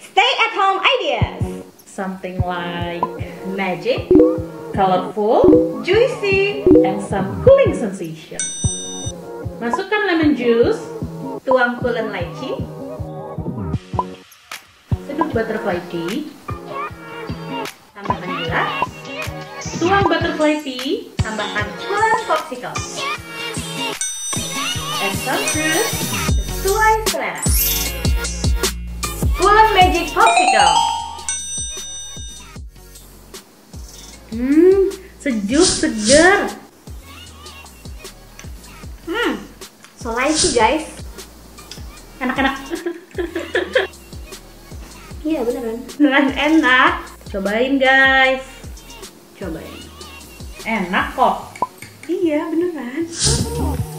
Stay at home ideas. Something like Magic, colorful juicy, and some cooling sensation. Masukkan lemon juice, Tuang Coolant Lychee, seduh butterfly pea, tambahkan gula, tuang butterfly pea, tambahkan coolant popsicle, and some fruit. sesuai selera. Coolant Magic Popsicle. Sejuk, segar. So lychee guys. Enak-enak. Iya beneran enak. Cobain guys. Cobain. Enak kok. Iya beneran.